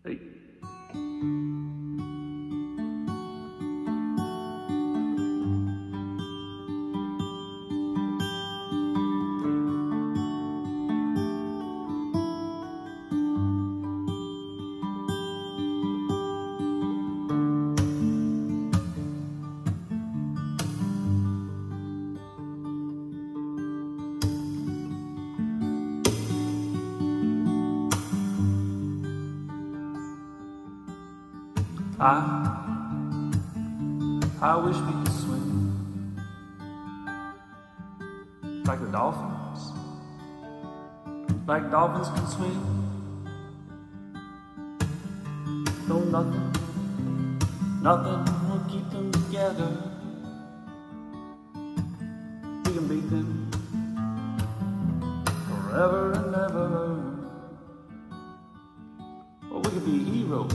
Hey. I wish we could swim like the dolphins, like dolphins can swim. No, nothing will keep them together. We can beat them forever and ever. Or we could be heroes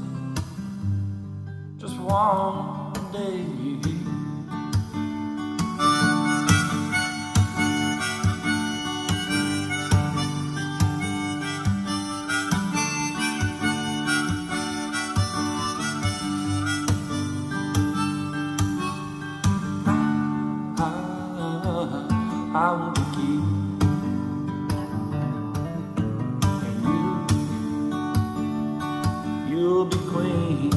just for one day. I will be king, and you'll be queen.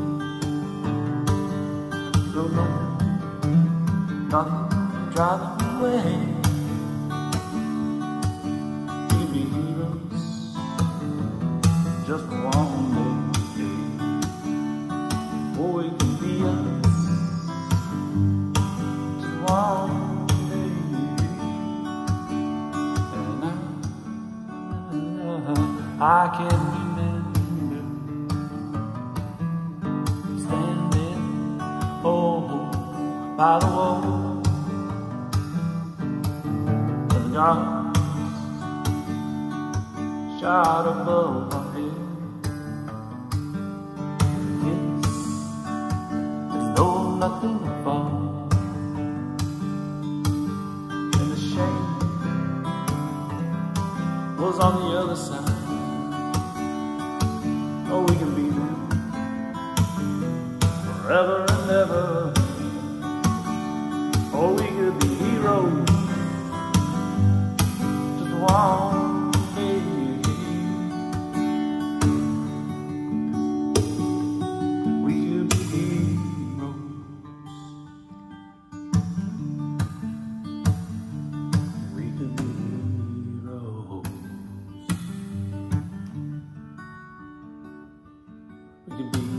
So nothing drive me away. We can be heroes just for one day. Or we can be us just one. I can remember standing by the wall, and the stars shot above our head. Yes, as though nothing would fall, and the shame was on the other side. Oh, we can be them forever and ever. Oh, we could be heroes just one day. We could be heroes. We could be heroes. We could be